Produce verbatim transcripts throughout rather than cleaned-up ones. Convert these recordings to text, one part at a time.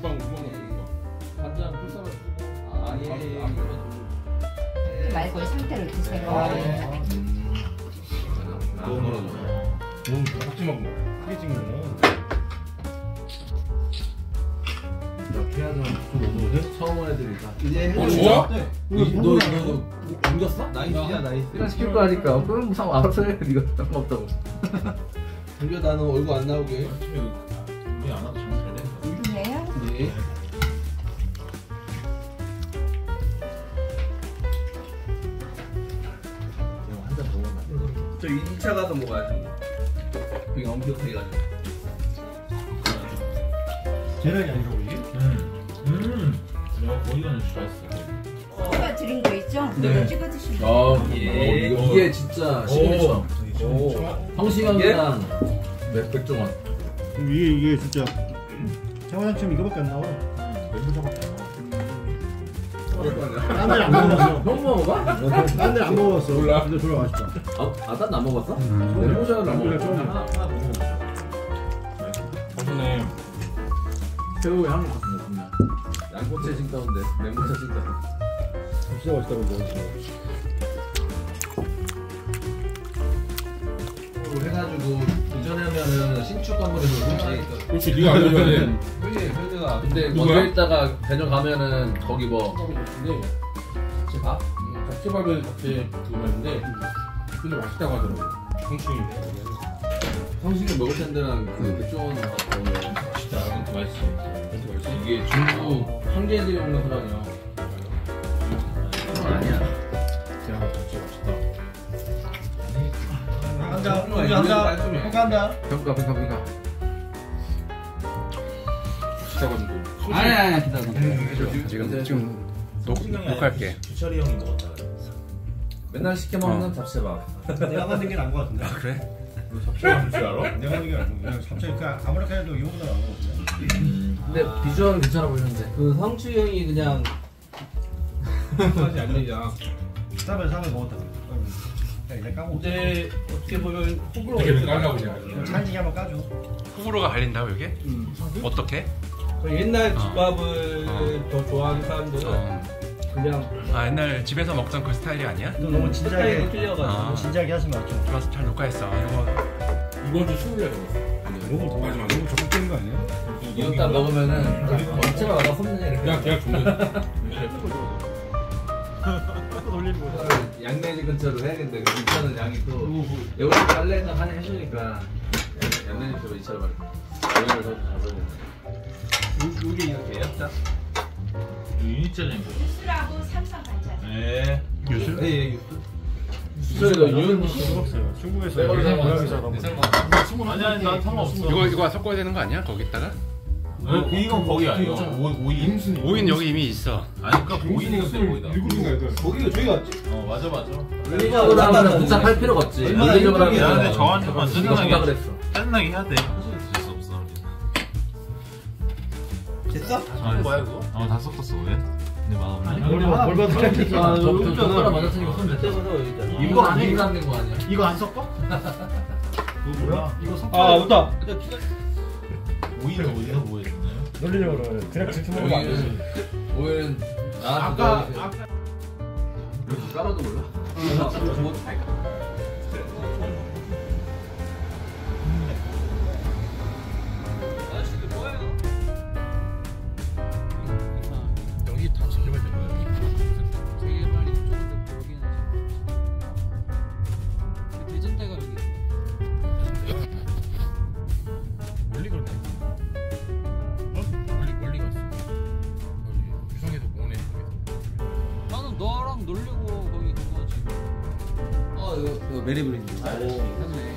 금방 금방 먹는 거. 간장 풀싸가 쓰고. 아 예. 예. 말고 상태를 드세요. 아, 예. 너무 멀어져. 너무 같이 먹는 거. 크게 찍는 거. 피하던 좀 처음 애들이다. 이제 어 진짜? 네. 너 너 옮겼어? 나이스야 나이스. 일단 시킬 거 하니까 그럼 뭐 상 알아서 해. 네가 상관없다고. 근데 나는 얼굴 안 나오게. 아침에 우리 안 와도 장잘 된다. 그래요? 네. 한잔 더 먹으면 안 돼. 저 이 차 가서 먹어야지. 그게 엄격해가지고. 계란이 아니라고 이게? 음. 음. 내가 거기가 좋아했어. 제가 드린 거 있죠? 네. 이거 찍어 드시면 돼요. 아, 예. 이거, 이게 진짜 시그니처. 오. 성시경이랑 맥백종원. 이게 이게 진짜 장화장처럼 이거밖에 안 나와. 멘붕자밖에 안 나와. 딴 데를 안 먹어봤어. 형 먹어봐? 딴 데를 안 먹어봤어. 몰라. 근데 별로 맛있다. 아, 아, 딴 안 먹었어? 음. 멘붕자는 안 멘붕자 먹었어. 처음이야. 하나, 하나 먹어보자. 저번에 새우의 향이 같은 거 양꼬치에 싱다운데 멘붕자 싱다운. 진짜 맛있다고 먹었어. 해가지고 도전하면은 신축 건물에서 그렇지. 그렇지 네가 알려줘야 돼. 그게 그게가 근데 누구야? 먼저 있다가 대전 가면은 거기 뭐 근데 잡채밥? 잡채밥을 잡채 그거였는데 근데 맛있다고 하더라고. 성충이. 성식이 먹을 텐데랑 그 백종원 맛있다. 진짜 맛있지. 진짜 맛있지. 이게 중국 황제들이 먹는 소라냐. 그건 아니야. 야 진짜 맛있다. 한다. 정말 한다. 한다. 깔끔해. 한다. 평가 평가 평가. 비싸가지고. 아니 아니 기다려. 지금 지금 녹 녹할게. 주철이 형이 먹었다. 맨날 시켜 먹는 잡채밥. 내가 만든 게 나은 것 같은데. 아 그래? 잡채밥 줄 알아? 내가 만든 게 나은 거. 그냥 갑자기 그 아무렇게 해도 이거보다 나은 것 같은데. 근데 비주얼은 괜찮아 보이는데. 그 성추 형이 그냥 맛이 안 내잖아. 쌈을 쌈을 먹었다. 이제 까고. 어제 어떻게 보면 호불호 어떻게 깔라고 그냥. 찰지게 한번 까줘. 호불호가 갈린다고 이게? 어떻게? 그 옛날 집밥을 어. 더 좋아하는 사람들은 어. 그냥 아 옛날 집에서 먹던 그 스타일이 아니야? 너 너무 스타일이 진지하게 틀려가지고 아. 진지하게 하지 마. 좀. 좋아서 잘 녹화했어. 이거 이번 주 수요일에 먹었어. 너무 마지막. 너무 적극적인 거 아니야? 이거 딱 먹으면은 전체가 와가 섭네 이렇게. 그냥 그냥 종료. 돌리는 거야. 양내지 근처로 해야겠는데 그 이차는 양이 또 여기 빨래는 하니 해주니까 양내지 근처로 이차를 말해. 여기를 더 잡아야 여기 이렇게요? 자. 유니짜장. 뉴스라고 삼성 반찬. 네. 유술? 예, 예. 수저에도 윤 먹었어요. 중국에서 내가 여기 생각- 고양이사 한번. 아니 아니 난 상관없어. 이거 이거 섞어야 되는 거 아니야? 거기다가? 그 이건 거기 아니야. 오인. 오인 여기 이미 있어. 아니 그니까 오인이 있어 거기다. 거기가 저기 갔지? 어 맞아 맞아. 물리적으로 하면 복잡할 필요가 없지. 물리적으로 하면 야, 근데 저한테만 이거 짜증나게 좋다 그랬어. 짜증나게 해야 돼. 어쩔 수 없어. 됐어? 아 뭐야 이거? 어다 섞었어 왜? 내 마음에. 뭘 봐도 아, 저 젓가락 맞았으니까 손 댔대. 이거 안 인간된 거 아니야? 이거 안 섞어? 이거 뭐야? 이거 섞어. 아 맞다. 오이는 어디서 뭐했나요? 놀리려고 그래. 그냥 그렇게 먹으면 안 되지. 오일은 나한테 아까 넣어주세요. 아까 이거 깔아도 몰라? 여기 다 지켜봐야 되는 거야. 되게 빨리 이쪽으로 여기는 대전대가 여기 멀리 그런다. 어? 멀리 멀리 갔어. 여기 유성에서 공원에 나는 너랑 놀려고 거기 그거지. 어, 이거, 이거 메리블린지. 오, 했네.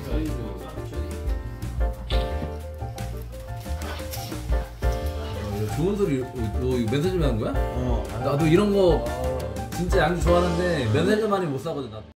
좋은 소리, 너 이거 면세점에 한 거야? 어. 나도 이런 거 진짜 양주 좋아하는데 면세점 많이 못 사거든, 나.